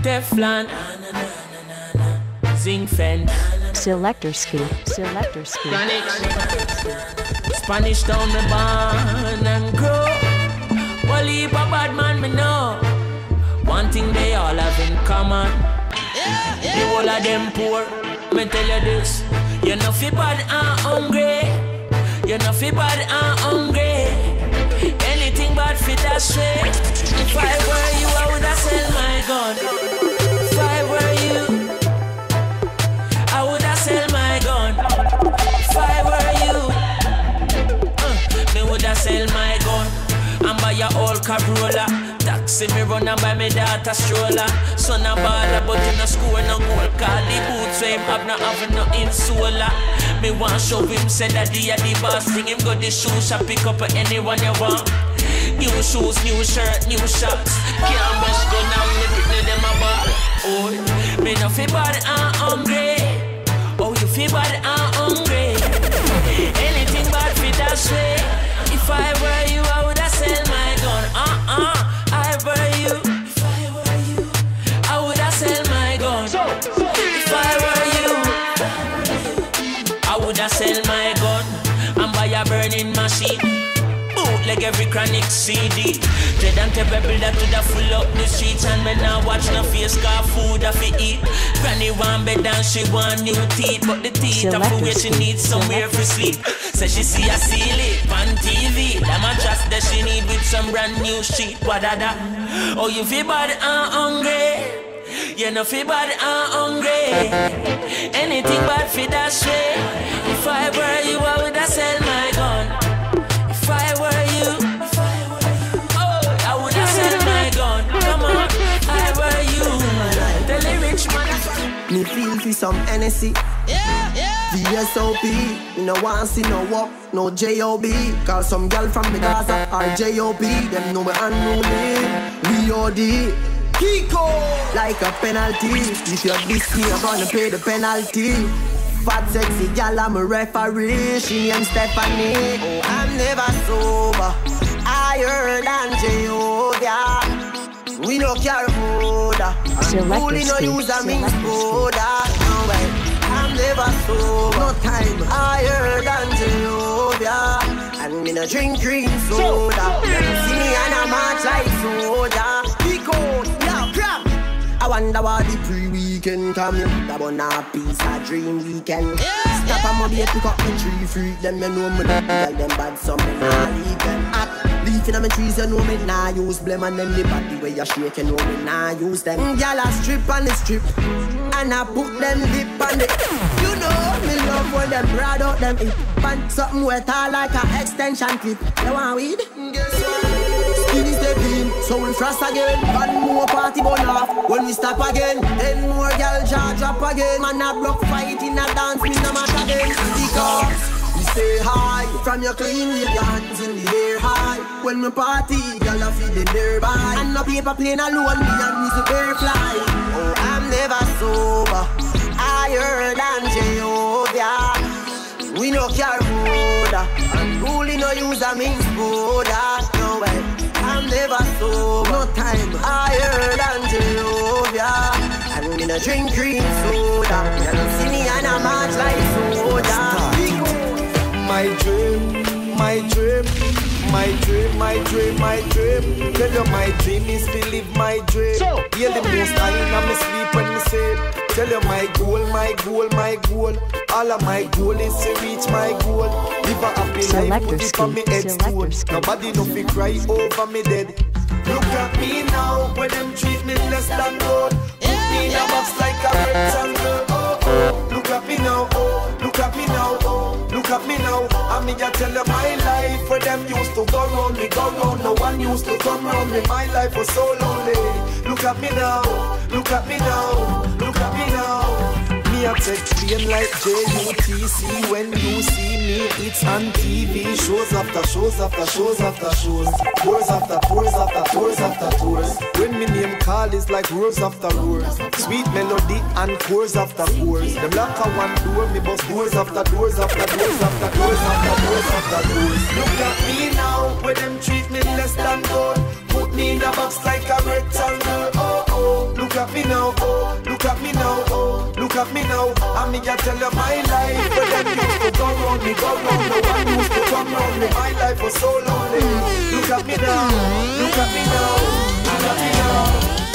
Teflon, zinc fence, Selector Ski, Selector Ski. Spanish town me born and grow. Well, heap a bad man me know. One thing they all have in common. The whole of them poor. Me tell you this. You know fi bad and hungry. You know fi bad and hungry. Anything bad fi that way. If I were you, I woulda sell my gun. If I were you, I woulda sell my gun. If I were you, me woulda sell my gun and buy a old Corolla. Taxi me run and buy me daughter stroller. Son a baller but in a school no gold. Call the boots so him have no insola. Me want show him say that he a the boss. Bring him go the shoe shop, pick up anyone you want. New shoes, new shirt, new shots. Can't best gun and me pick them a ball. Oh, me no fi bad and hungry. Oh, you fi bad and hungry. Anything bad fi that way. If I were you, I woulda sell my gun. I were you. If I were you, I woulda sell my gun. If I were you, I woulda sell my gun and buy a burning machine. Bootleg every chronic CD. Dread and terrible that to the full up the streets. And me now watch no face car food I fi eat. Granny want bed and she want new teeth. But the teeth are for where she needs somewhere for sleep. So she see a ceiling on TV. The mattress that she need with some brand new sheet. Wadada. Oh you feel bad and hungry. You know feel bad and hungry. Anything bad for that way. If I were you I woulda sell my gun. If I were you, oh, I woulda sell my gun. Come on, I were you. Tell the rich man. Me feel for some NSC. VSOP, me no want see no walk, no JOB. Call some girl from the Gaza or JOB. Them know me unruly. VOD, Kiko, like a penalty. If you're this me, I'm gonna pay the penalty. Fat sexy gal, I'm a referee. She named Stephanie. Oh, I'm never sober. Higher than Jehovah. We no care soda. Only no use a mean soda. No way. I'm never sober. No time. Higher than Jehovah. And me no drink green soda. See me and I march like soda. Pico, yeah, crap. I wonder what the pre-weekend come in. That one a piece of dream weekend. Stop a mobile, pick up the tree, freak them. You know me not tell them bad, some me nah leave them up. Leaf in my trees, you know me nah use blame. And then the body where you shake, you know me nah use them. Gyal a strip on the strip, and I put them lip on the. You know me love when them broad out them hip. And something wet all like a extension clip. You want weed? Guess what? Skinny step in, so we frost again. One more party burn off, when we stop again. Then more girl jaw drop again. Man a block fight in a dance, me no matter then. Because we stay high, from your clean with your hands in the air high. When we party, girl a feed them nearby. And no paper plane alone, me and music air fly. Oh, I'm never sober, higher than Jehovah. We no care soda, and really no use a mean soda. No way. I'm never sober, no time higher than Jehovah. And me no drink green soda. You see me and I march like soda. My dream, my dream, my dream, my dream, my dream. Tell you my dream is to live my dream. Hear the most I in my sleep when me say. Tell you my goal, my goal, my goal. All of my goal is to reach my goal. Live a happy life, put it on me headstone. Nobody no fi cry over me dead. Look at me now, when them treat me less than gold. Put me in a box like a rectangle. Oh, oh. Look at me now, oh. Look at me now, oh. Look at me now. I mean, I tell you my life. Where them used to go round me, go round. No one used to come round me. My life was so lonely. Look at me now, look at me now. Look at me now. Me a take pain like JUTC. When you see me, it's on TV. Shows after shows after shows after shows. Tours after tours after tours after tours. When me name call is like roars after roars. Sweet melody and chords after chords. Them lock a one door, me bust doors after doors after doors after doors after doors after doors. Look at me now, where them treat me less than gold. Put me in a box like a rectangle. Oh oh, look at me now. at me now. And me can tell you my life. But them used to go round me, go round. No one used to come round me. My life was so lonely. Look at me now, look at me now, look at me now.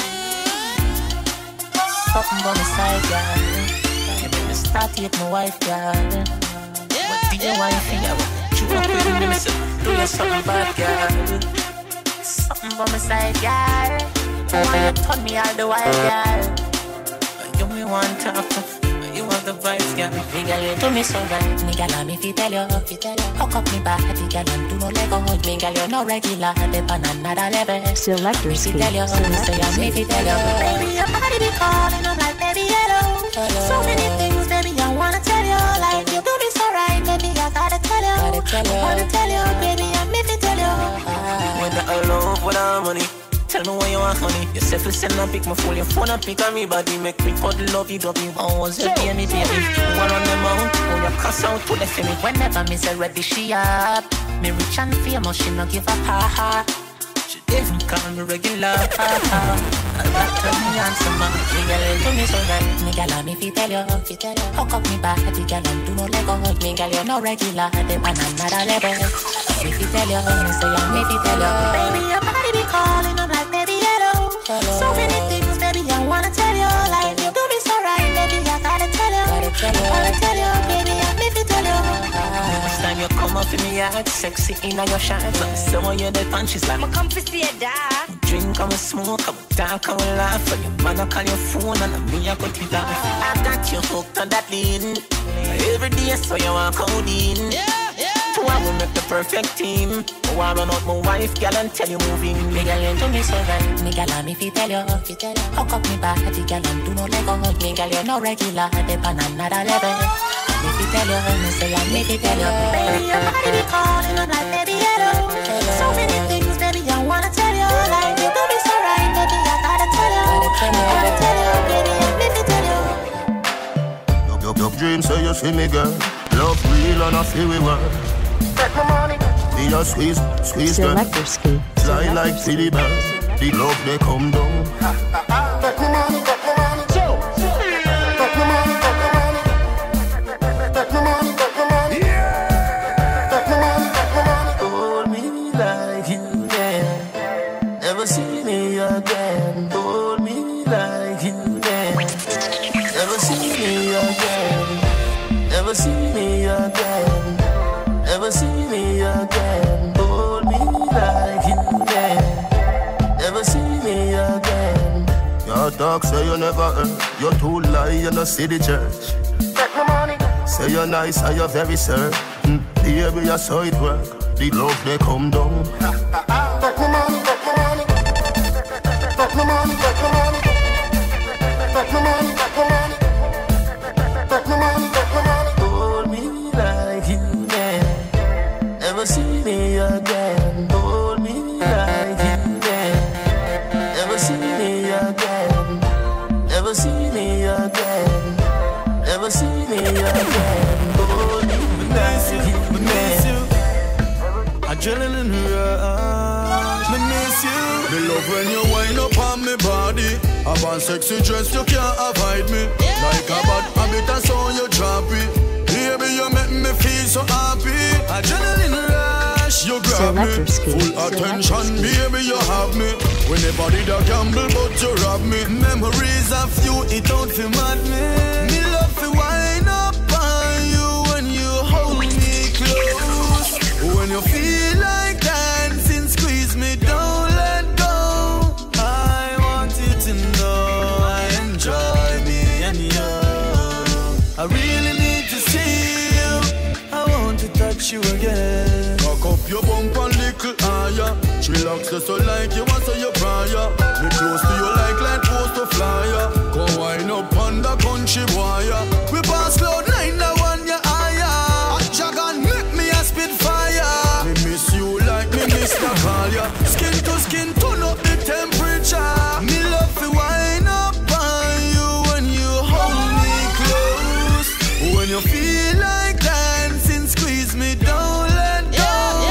Something by my side, girl. You make me start to hit my wife, girl. What do you want to feel? You up with me, so do you something bad, girl? Something by my side, girl. You want to turn me all the while, girl. You me want to talk to. You want the vibes, girl. Me girl, you do me so right. Me girl, I'm if you tell you. Hook up me body, girl, and do no Lego. Me girl, you're no regular. Dip on another level. Selector's key. Tell you, say I'm if you tell you. Baby, your body be calling, I'm like, baby, hello. So many things, baby, I wanna tell you. Like, you do me so right, baby, I gotta tell you. I wanna tell you, baby, I'm if you tell you. With the love, with the money. Tell me what you want, honey. You say for send and pick my phone. Your phone and pick on me body. Make me cuddle love you, drop you. Oh, was your baby, baby. One on the mount. When you cuss out to the family. Whenever me say ready, she up. Me rich and famous, she no give up, ha. She didn't call me regular, ha. I got to me answer, man. Me girl, do me so right. Me girl, I'm if you tell you. Hook up me body, girl, and do no Lego. Me girl, you're no regular. Dip on another level. If you tell you, say I'm if you tell you. Baby, your body be calling, I'm like, baby, hello. So many things, baby, I wanna tell you. Like, you do me so right, baby, I gotta tell you. I wanna tell you, baby, I'm if you tell you. Next time you come up in me yard, sexy in your shorts. So when you're dead and she's like, I'ma come to see a dad. drink, I'ma smoke, I'ma talk, I'ma laugh. And your man, I call your phone and me, I cut it off. I got you hooked on that lean. Every day, so you walk out in. Two I will make the perfect team. Oh, I run out my wife, girl, and tell you moving. Me girl, you do me so right. Me girl, I'm if you tell you. Hook up me body, girl, and do no Lego. Me girl, you're no regular. Dip on another level. If you tell you, me say I'm if you tell you. Baby, your body be calling, I'm like, baby, hello. So many things, baby, I wanna tell you. Like, you do me so right, baby, I gotta tell you. I wanna tell you, baby, I'm if you tell you. Your dreams say you see me, girl. Love real and I feel we want. Take my money. Be a squeeze, girl. Selector's key. Fly like silly bird. The love they come down. Take my money. Take my money. Take my money. Take my money. Take my money. Yeah. Take my money. Take my money. Hold me like you can. Never see me again. Hold me like you can. Never see me again. Never see me again. Never see me again. Hold me like you can. Never see me again. Your dog say you never heard. You too lie, you no see the church. Take my money. Say you're nice and you're very certain. Baby, I saw it work. The love they come down. Take my money. Take my money. Take my money. Take my money. Take my money. Take my money. Take my money. Take my money. Hold me like you can. Never see me again. Hold me like you can. Never see me again. Never see me again. Never see me again. Hold me like you can. Adrenaline rush. Me miss you. Me love when you wind up on me body. Have a sexy dress, you can't avoid me. Like a bad habit, I saw you drop it. Baby, you make me feel so happy. Adrenaline rush, you grab me. Full attention, baby, you have me. Whenever did I gamble, but you rob me. Memories of you, it don't feel mad me. Me love to wind up on you when you hold me close. When you feel like dancing, squeeze me, don't let go. I want you to know I enjoy me and you. I really need to see you. I want to touch you again. Cock up your bump a little higher. Relax just so like you want, so you prior. Me close to you like post to flyer. Go wind up on the country wire. We pass cloud 9, the one you higher. A dragon make me a spitfire. Me miss you like me miss the call ya. Skin to skin, turn up the temperature. Me love to wind up on you when you hold me close. When you feel like dancing, squeeze me, don't let go.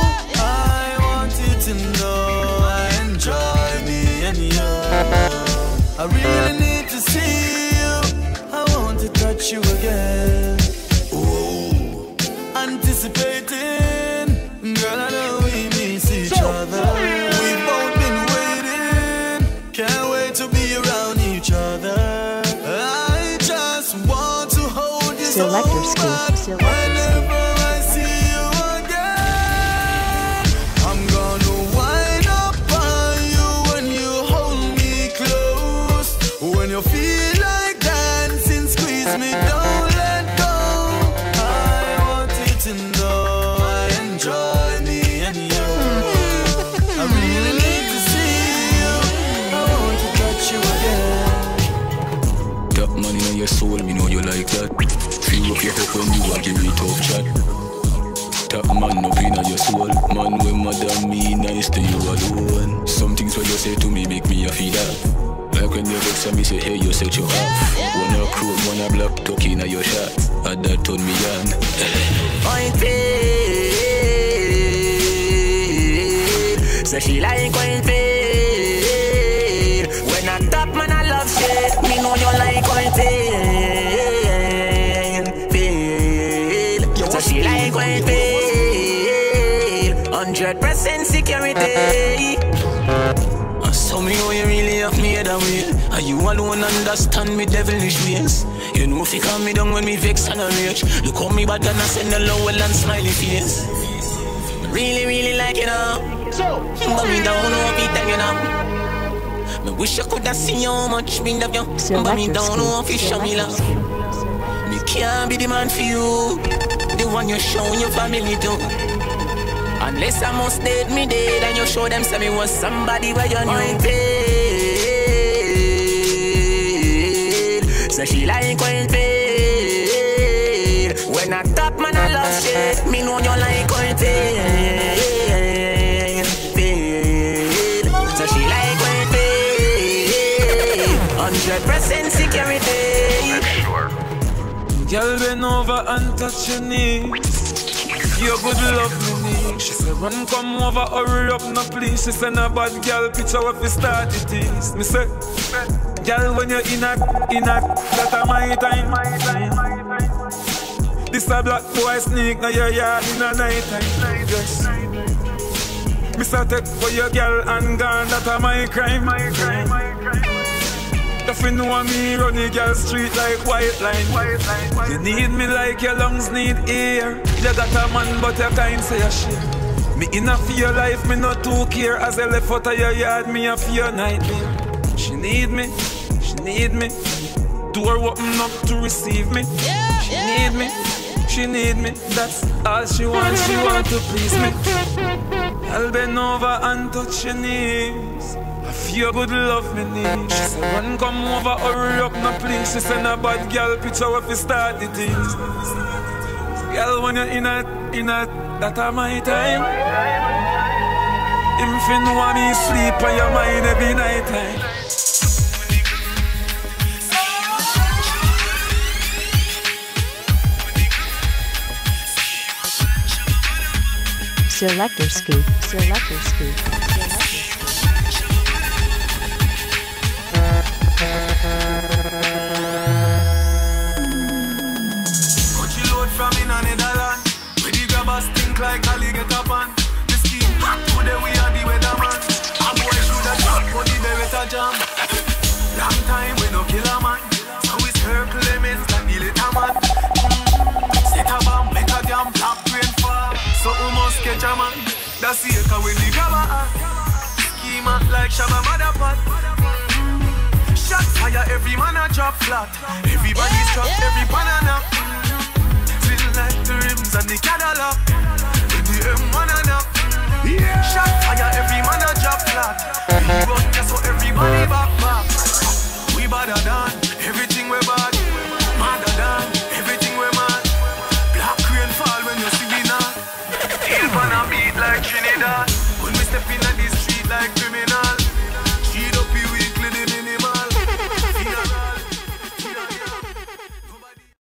I want you to know I enjoy me and you. I really need to see you. I want to touch touch you again. Ooh, anticipating, girl, I know we miss each other. We've both been waiting, can't wait to be around each other. I just want to hold you so bad. Whenever I see you again, I'm gonna wind up on you when you hold me close. When you feel like dancing, squeeze me, don't let go. I want you to know I enjoy me and you. I really need to see you. I want to touch you again. That money on your soul, me know you like that. Feel up your hope when you are give me tough chat. That man up in your soul. Man when mother me nice to you alone. Some things what you say to me make me a feel that. Like when you vex me say hey you set you off. Wanna crow, wanna block, tuck in your shot. And that turn me on. I feel. So she like when feel. When I talk man I love shit. Me know you like when feel. So she like when feel. 100% security. So me know you really have me that way. And you alone understand me devilish ways. You know if you calm me down when me vex and a rage. Look how me bad and I send a low and smiley face. Really, really like it up. But me don't know if it you know. Me wish I could have seen you how much me love you. But me don't know if you show me love. Me can't be the man for you. The one you show your family to. Unless I must date me dead and you show them say me was somebody where you knew feel. So she like when feel. When I talk man I love shit. Me know you like when feel. So she like when feel. 100% security. Girl bend over and touch your knee. Your good love me need. She said run come over, hurry up no please. She said no bad girl picture what we start it is. Me say, girl when you're in a, that a my time. This a black boy sneak now your yard in a night time. Yes. Me say take for your girl and gone, that a my crime. If you know me, run the girl street like white line. You need me like your lungs need air. You got a man but you can't say a shit. Me in a fear life, me not too care. As I left out of your yard, me a fear nightmare. She need me, door open up to receive me. She need me, that's all she wants to please me. I'll bend over and touch your knees. I feel good love me need. She said run come over, hurry up no please. She said no bad girl picture what we start the things. Girl when you're in a, that a my time. If you know me sleep on your mind every night time. Selector Scoop. Selector Scoop. Country load from in a Netherland. Where the grabbers think like Ali get up on. The scheme hot today we are the weatherman. A boy should have shot for the Beretta jam. Long time we no kill a man. So it's her Clemens that the little man. Set a bomb, make a damn black rain fall. So we must catch a man. That's the echo when the grabber act. Scheme act like Shabba Motherpot. Shot fire, every man a drop flat. Everybody's trapped, every banana. Still like the rims and the Cadillac. When the M1 and up. Shot fire, every man a drop flat. We run